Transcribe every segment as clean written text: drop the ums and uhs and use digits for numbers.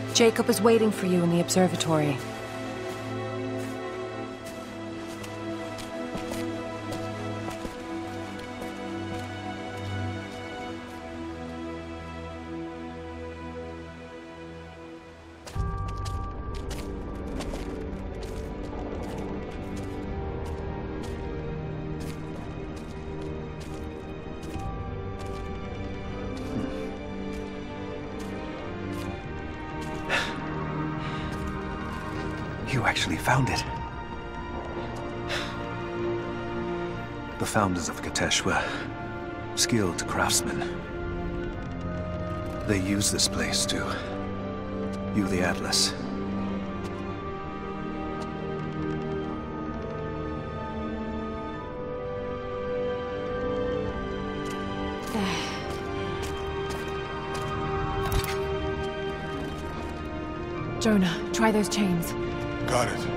Jacob is waiting for you in the observatory. You actually found it. The founders of Kitezh were skilled craftsmen. They used this place to view the Atlas. Jonah, try those chains. Got it.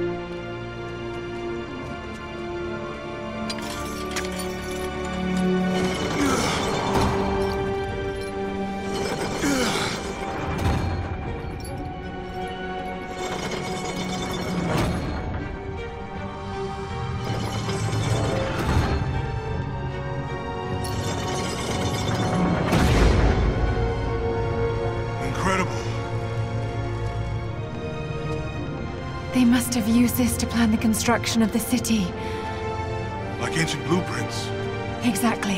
They must have used this to plan the construction of the city. Like ancient blueprints. Exactly.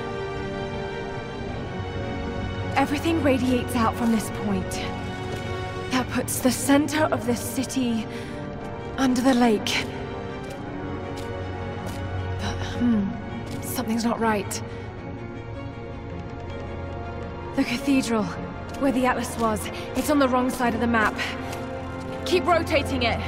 Everything radiates out from this point. That puts the center of the city under the lake. But, something's not right. The cathedral, where the Atlas was, it's on the wrong side of the map. Keep rotating it.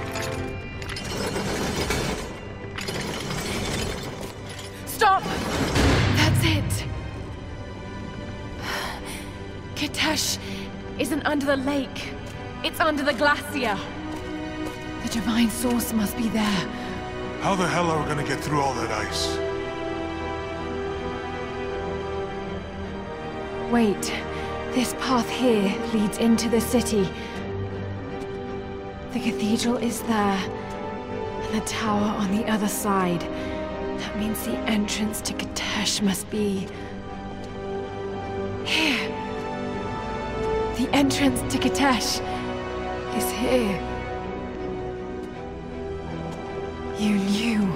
Stop! That's it. Kitezh isn't under the lake. It's under the glacier. The divine source must be there. How the hell are we gonna get through all that ice? Wait. This path here leads into the city. The cathedral is there, and the tower on the other side. That means the entrance to Kitezh must be... here. The entrance to Kitezh is here. You knew.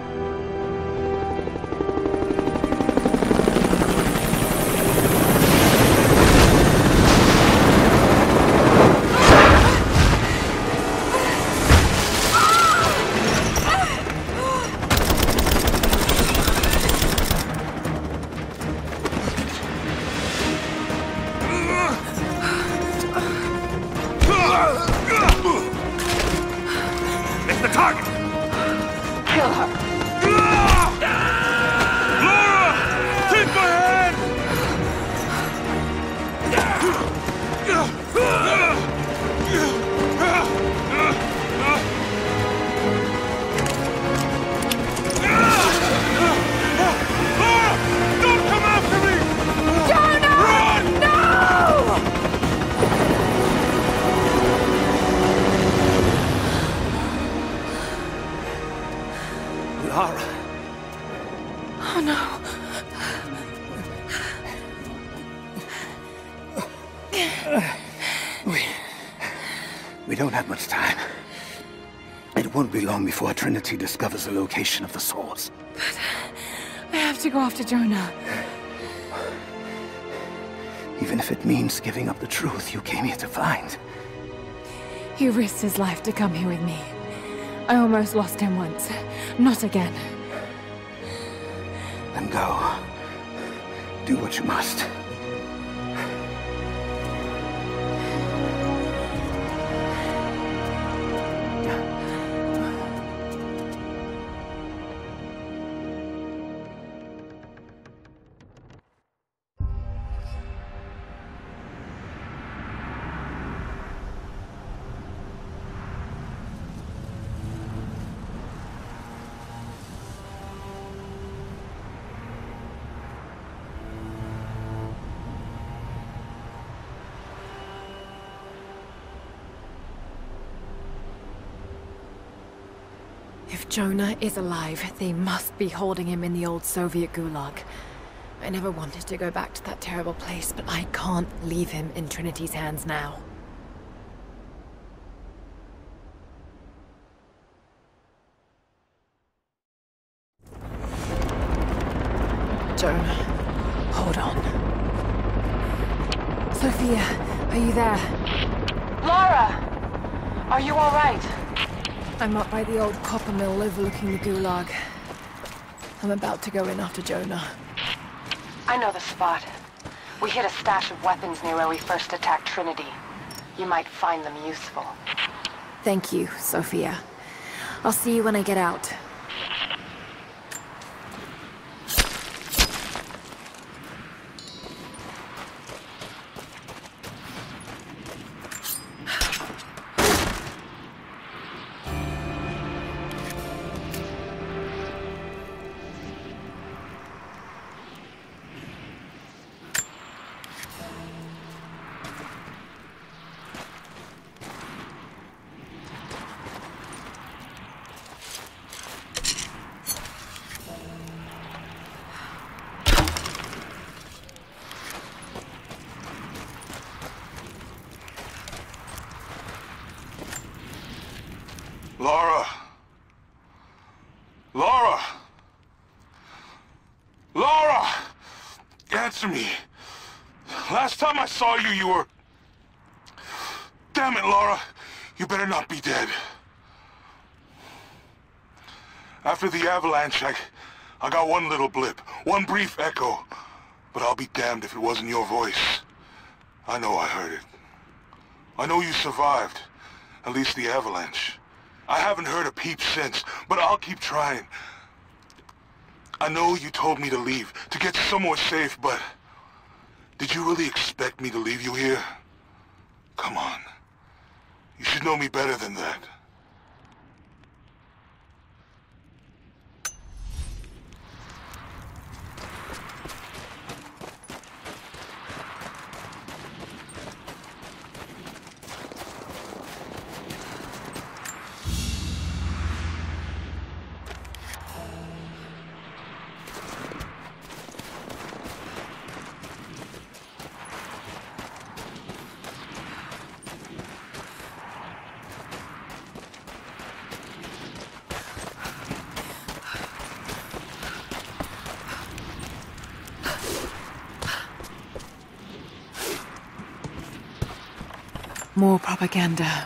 We don't have much time. It won't be long before Trinity discovers the location of the source. But I have to go after Jonah. Even if it means giving up the truth you came here to find. He risked his life to come here with me. I almost lost him once. Not again. Then go. Do what you must. If Jonah is alive, they must be holding him in the old Soviet gulag. I never wanted to go back to that terrible place, but I can't leave him in Trinity's hands now. Jonah, hold on. Sophia, are you there? Lara! Are you all right? I'm up by the old copper mill overlooking the gulag. I'm about to go in after Jonah. I know the spot. We hid a stash of weapons near where we first attacked Trinity. You might find them useful. Thank you, Sophia. I'll see you when I get out. Lara! Lara! Lara! Answer me. Last time I saw you, you were... Damn it, Lara. You better not be dead. After the avalanche, I got one little blip, one brief echo. But I'll be damned if it wasn't your voice. I know I heard it. I know you survived. At least the avalanche. I haven't heard a peep since, but I'll keep trying. I know you told me to leave, to get somewhere safe, but... Did you really expect me to leave you here? Come on. You should know me better than that. More propaganda.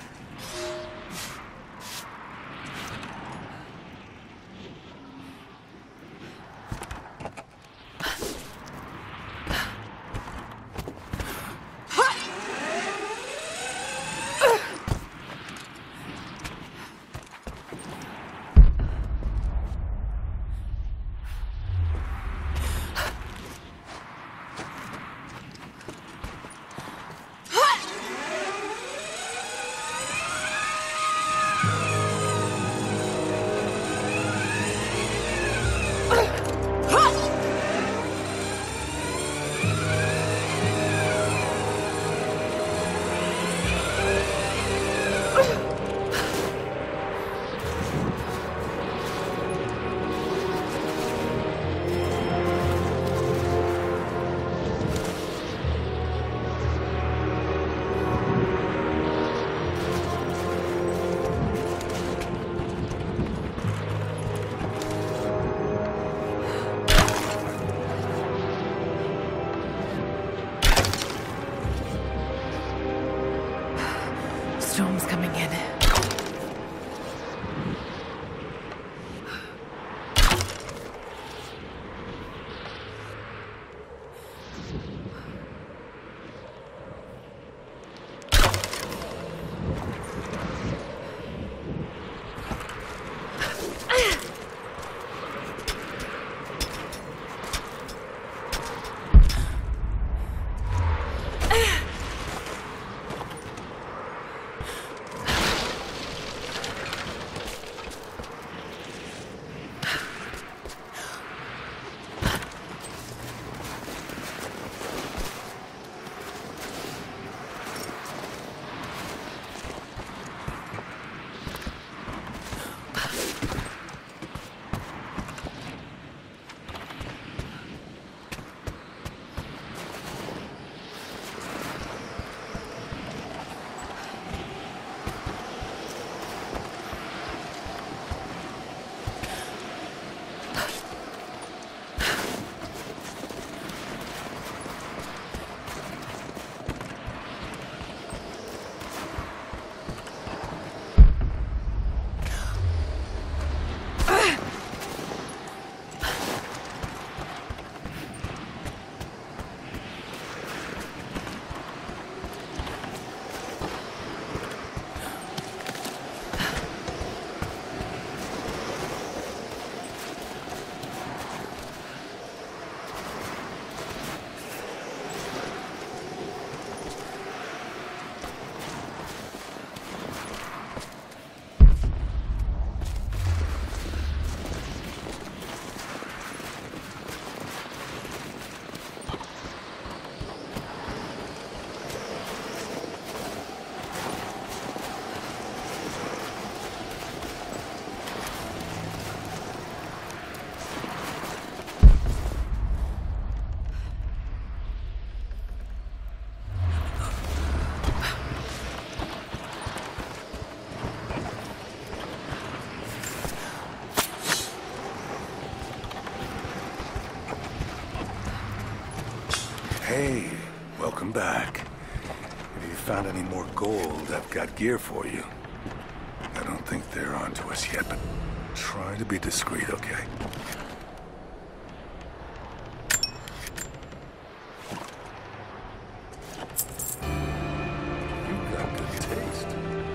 Storm's coming in. Welcome back. If you found any more gold, I've got gear for you. I don't think they're onto us yet, but try to be discreet, okay? You've got good taste.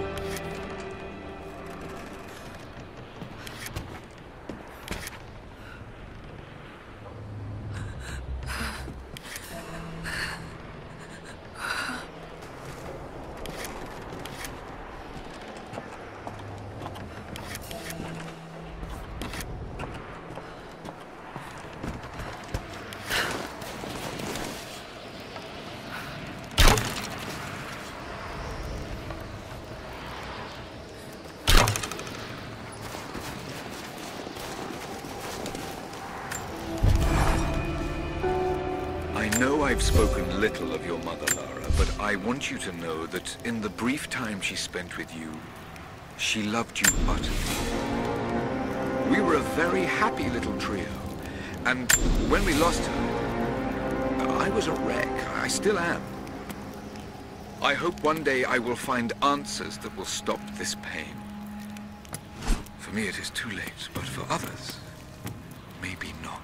I've spoken little of your mother, Lara, but I want you to know that in the brief time she spent with you, she loved you utterly. We were a very happy little trio, and when we lost her, I was a wreck. I still am. I hope one day I will find answers that will stop this pain. For me it is too late, but for others, maybe not.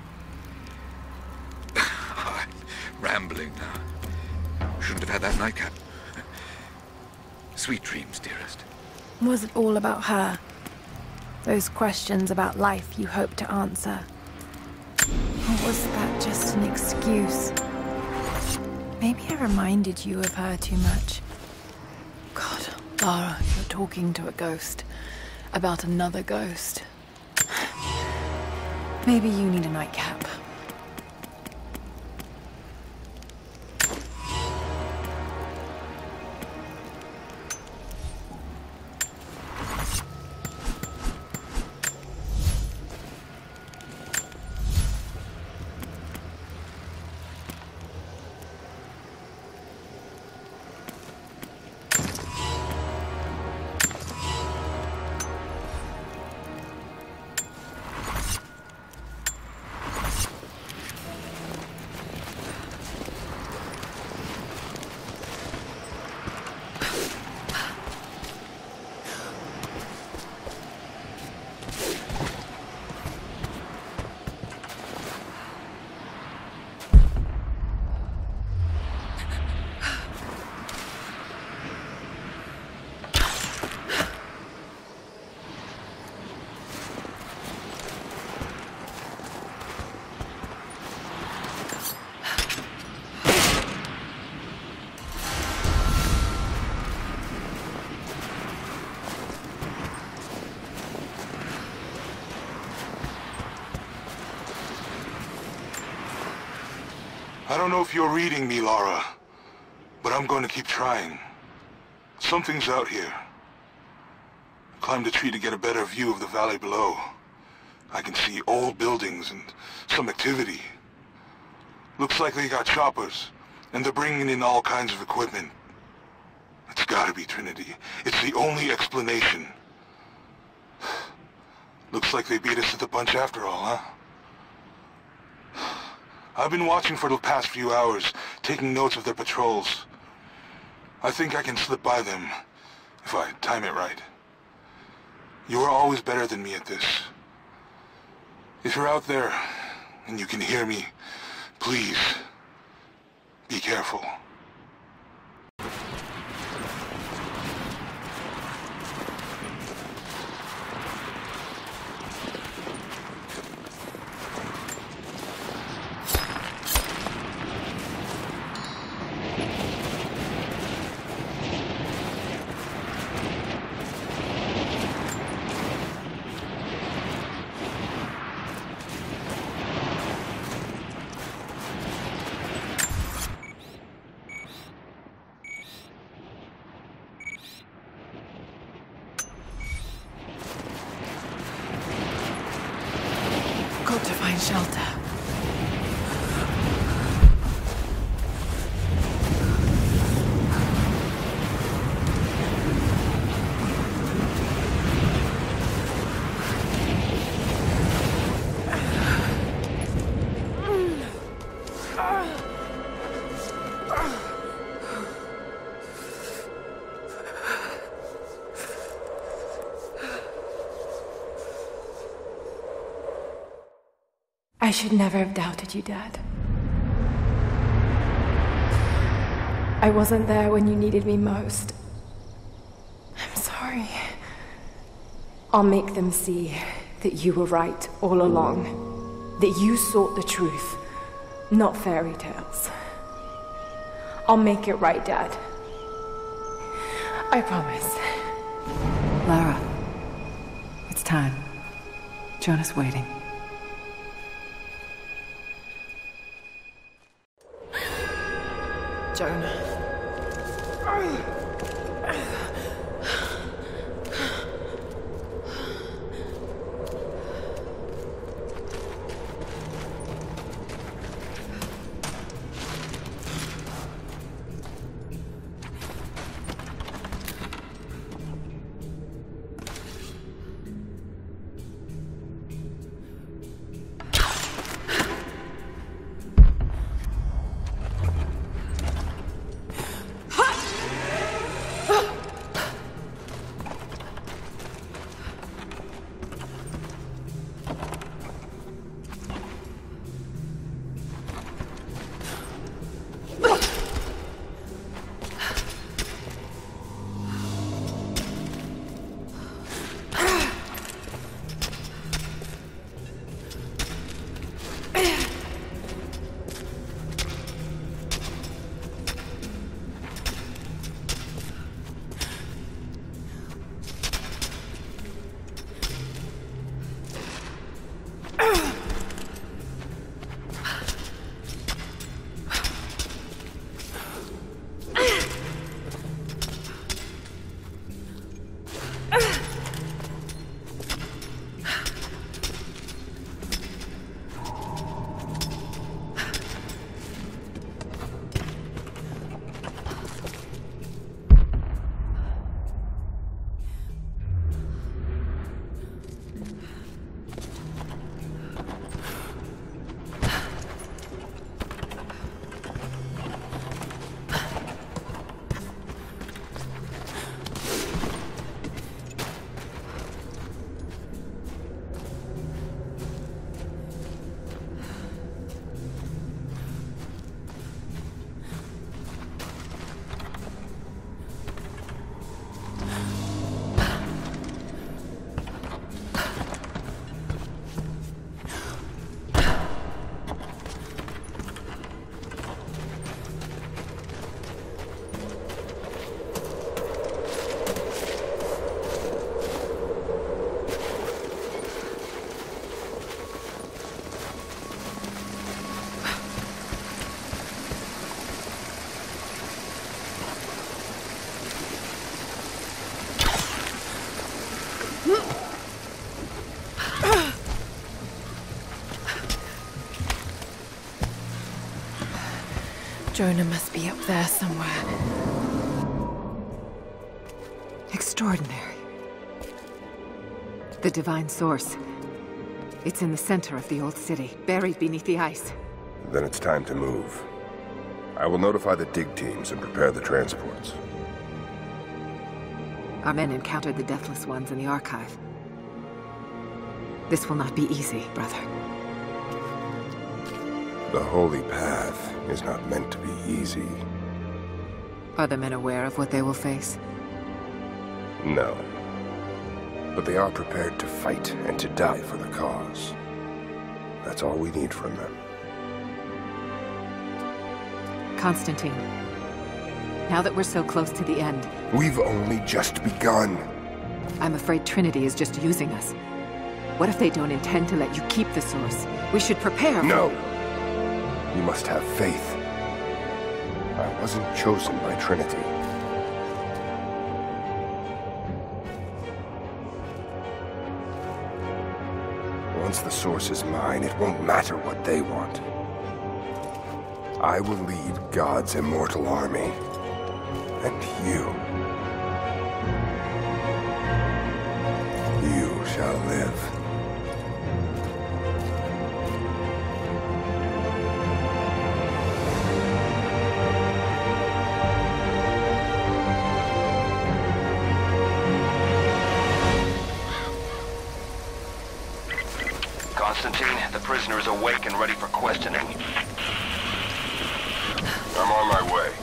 Rambling now. Shouldn't have had that nightcap. Sweet dreams, dearest. Was it all about her? Those questions about life you hoped to answer? Or was that just an excuse? Maybe I reminded you of her too much. God, Lara, you're talking to a ghost. About another ghost. Maybe you need a nightcap. I don't know if you're reading me, Lara, but I'm going to keep trying. Something's out here. I climbed a tree to get a better view of the valley below. I can see old buildings and some activity. Looks like they got choppers, and they're bringing in all kinds of equipment. It's gotta be Trinity. It's the only explanation. Looks like they beat us to the punch after all, huh? I've been watching for the past few hours, taking notes of their patrols. I think I can slip by them, if I time it right. You are always better than me at this. If you're out there, and you can hear me, please, be careful. Got to find shelter. should never have doubted you, Dad. I wasn't there when you needed me most. I'm sorry. I'll make them see that you were right all along. That you sought the truth, not fairy tales. I'll make it right, Dad. I promise. Lara, it's time. Jonah's waiting. Jonah. Jonah must be up there somewhere. Extraordinary. The divine source. It's in the center of the old city, buried beneath the ice. Then it's time to move. I will notify the dig teams and prepare the transports. Our men encountered the Deathless Ones in the archive. This will not be easy, brother. The Holy Path is not meant to be easy. Are the men aware of what they will face? No. But they are prepared to fight and to die for the cause. That's all we need from them. Constantine, now that we're so close to the end... We've only just begun. I'm afraid Trinity is just using us. What if they don't intend to let you keep the source? We should prepare for... No! You must have faith. I wasn't chosen by Trinity. Once the source is mine, it won't matter what they want. I will lead God's immortal army. And you shall live. prisoner is awake and ready for questioning. I'm on my way.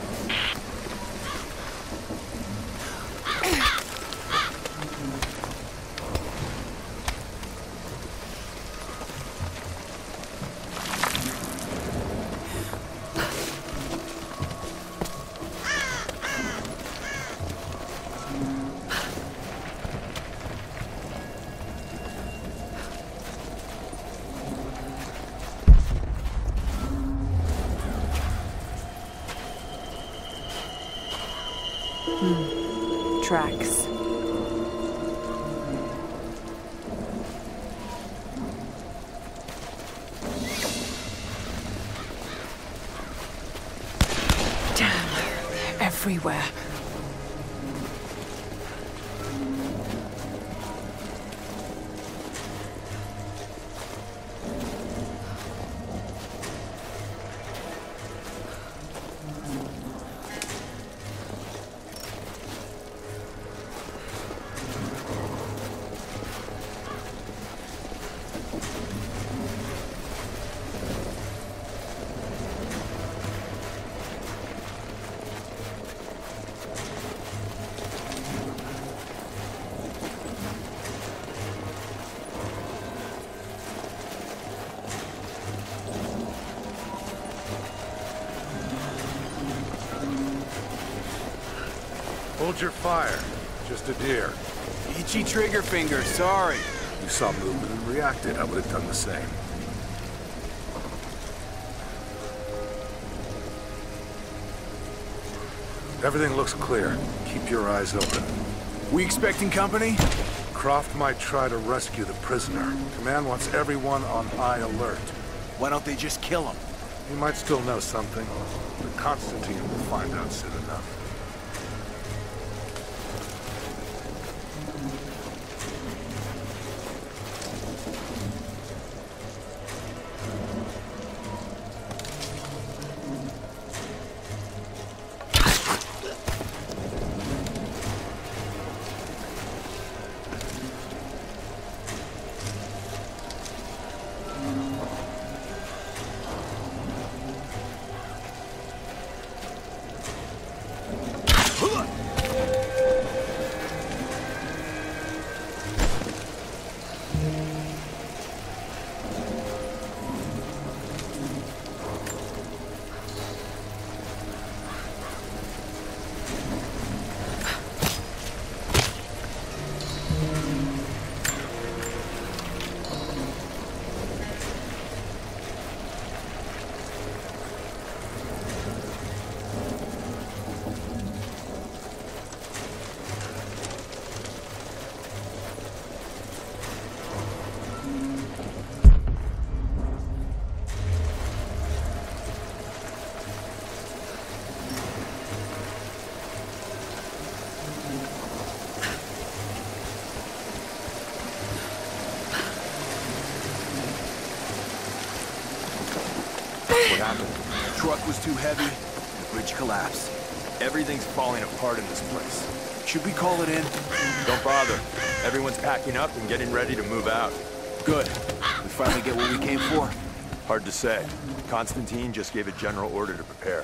Tracks. Damn, they're everywhere. Hold your fire. Just a deer. Itchy trigger finger, sorry. You saw movement and reacted. I would have done the same. Everything looks clear. Keep your eyes open. We expecting company? Croft might try to rescue the prisoner. Command wants everyone on high alert. Why don't they just kill him? He might still know something, but Constantine will find out soon enough. The truck was too heavy, the bridge collapsed. Everything's falling apart in this place. Should we call it in? Don't bother. Everyone's packing up and getting ready to move out. Good. We finally get what we came for? Hard to say. Constantine just gave a general order to prepare.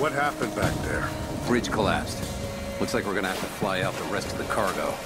What happened back there? Bridge collapsed. Looks like we're gonna have to fly out the rest of the cargo.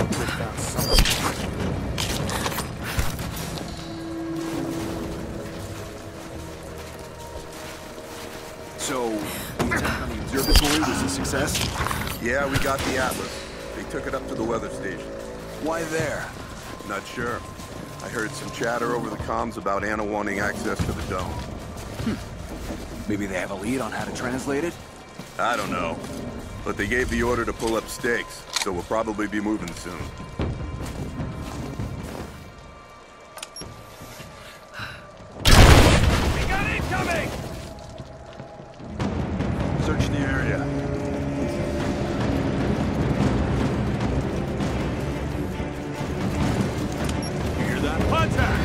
So, the attack on the observatory was a success? Yeah, we got the Atlas. They took it up to the weather station. Why there? Not sure. I heard some chatter over the comms about Anna wanting access to the dome. Maybe they have a lead on how to translate it? I don't know. But they gave the order to pull up stakes, so we'll probably be moving soon. We got incoming! Search the area. You hear that? Contact!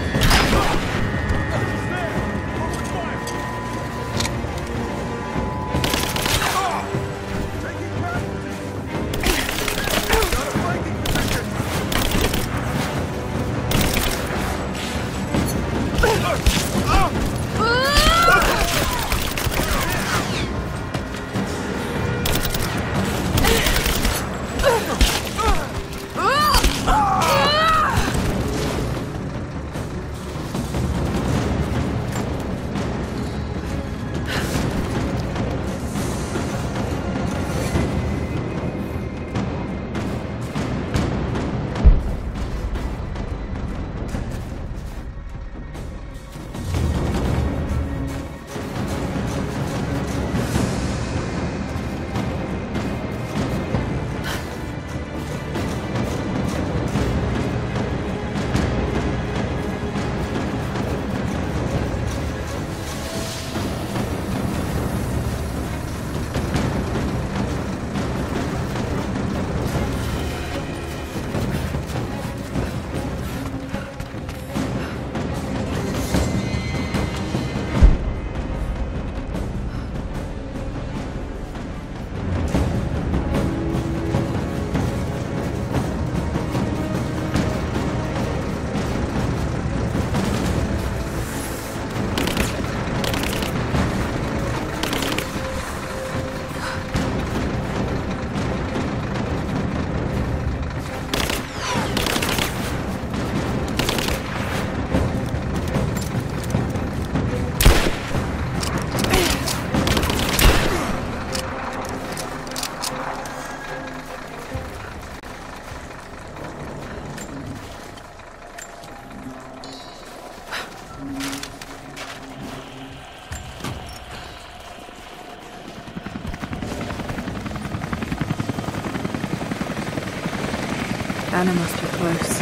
Anna must be close.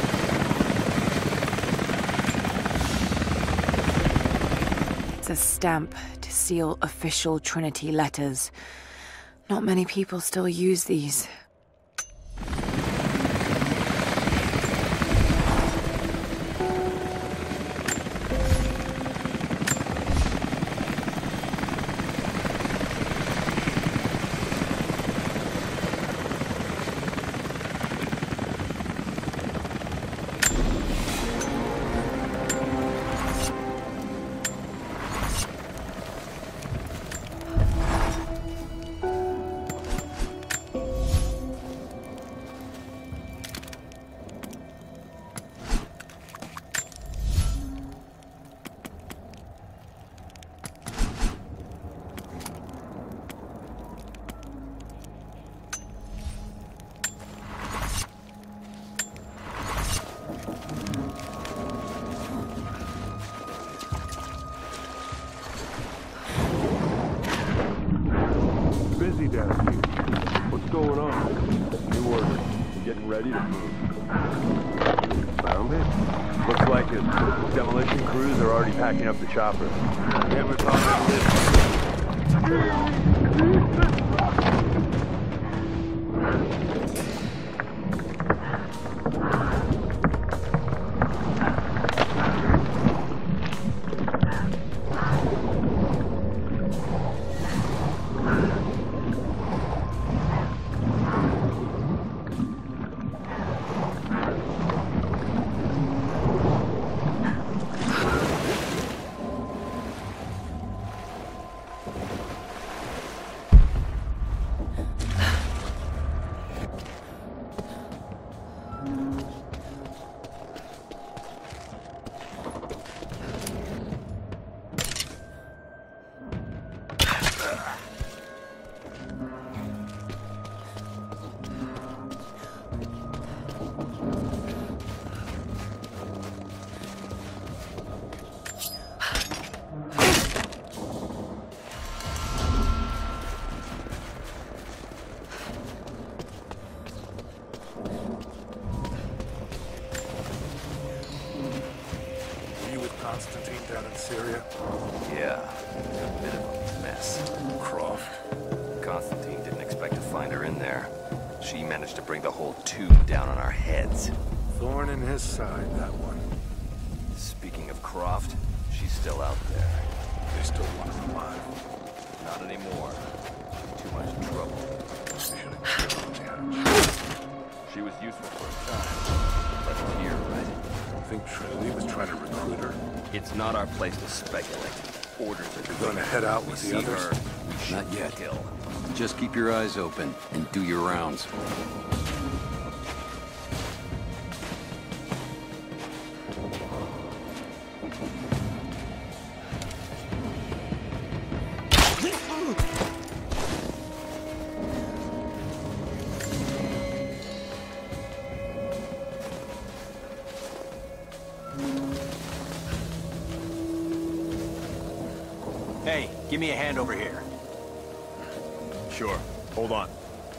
It's a stamp to seal official Trinity letters. Not many people still use these. Busy down here. What's going on? New order. Getting ready to move. Found it? Looks like his demolition crews are already packing up the choppers. Yeah, we found it. Constantine down in Syria? Yeah, a bit of a mess. Croft. Constantine didn't expect to find her in there. She managed to bring the whole tube down on our heads. Thorn in his side, that one. Speaking of Croft, she's still out there. They still want him alive. Not anymore. Too much trouble. We should have killed him. She was useful for a time. Left here, right? Think Trinity was trying to recruit her? It's not our place to speculate. Orders are You're going to head out with the others? Not yet. Kill. Just keep your eyes open and do your rounds. Hey, give me a hand over here. Sure. Hold on.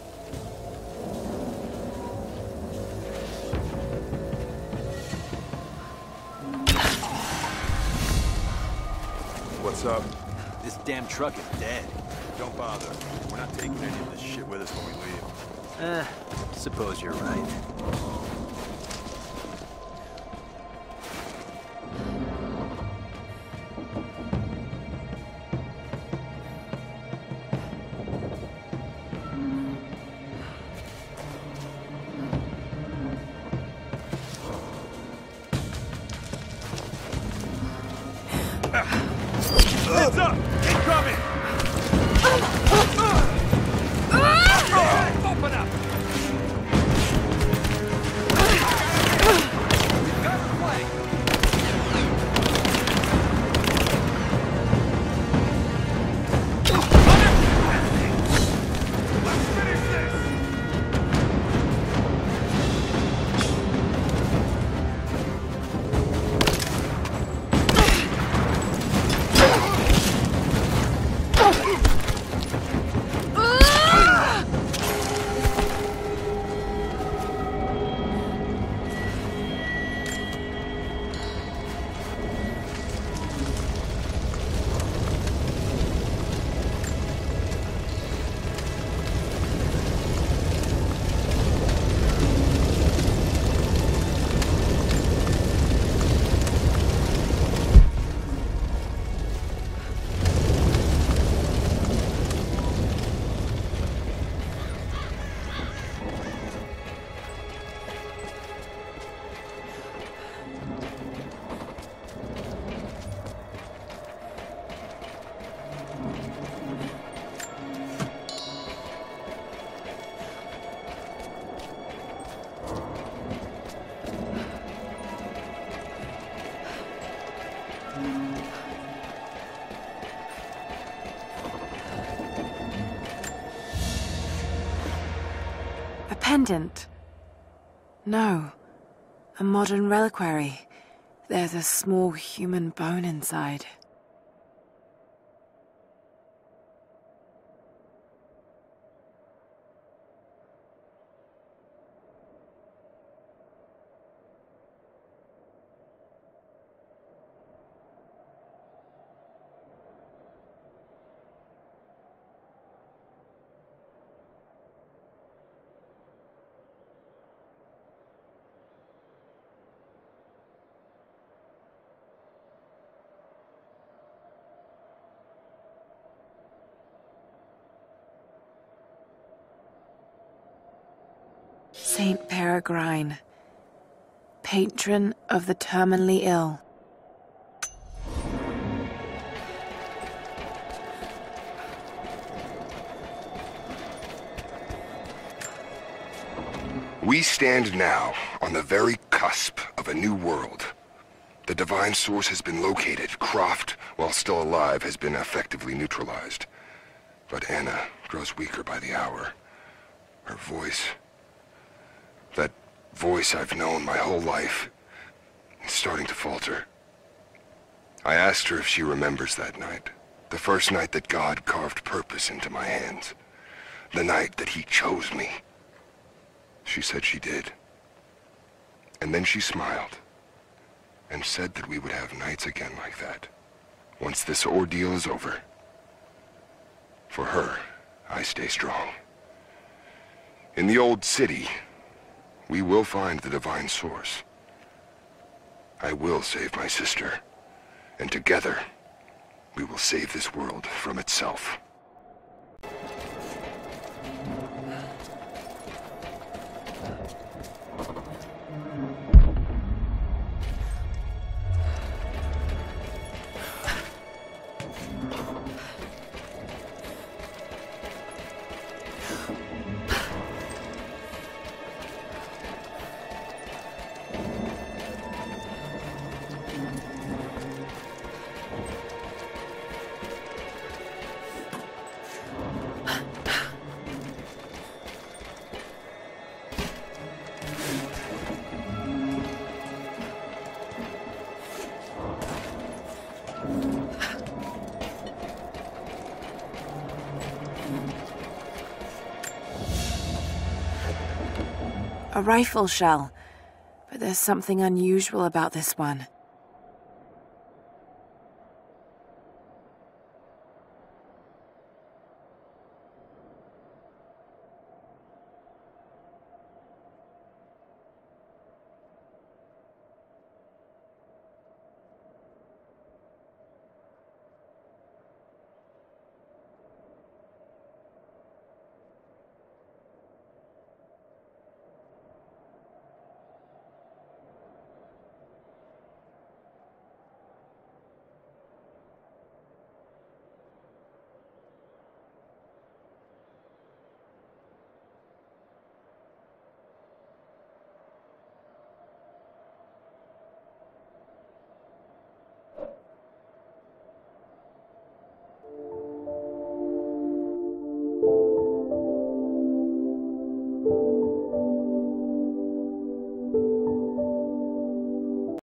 What's up? This damn truck is dead. Don't bother. We're not taking any of this shit with us when we leave. Suppose you're right. Heads up! Incoming! Open up! Got the flag! Let's finish this! A pendant? No. A modern reliquary. There's a small human bone inside. Saint Peregrine, patron of the terminally ill. We stand now on the very cusp of a new world. The divine source has been located. Croft, while still alive, has been effectively neutralized. But Anna grows weaker by the hour. Her voice, that voice I've known my whole life, is starting to falter. I asked her if she remembers that night. The first night that God carved purpose into my hands. The night that he chose me. She said she did. And then she smiled. and said that we would have nights again like that, once this ordeal is over. For her, I stay strong. In the old city, we will find the divine source. I will save my sister, and together, we will save this world from itself. A rifle shell, but there's something unusual about this one.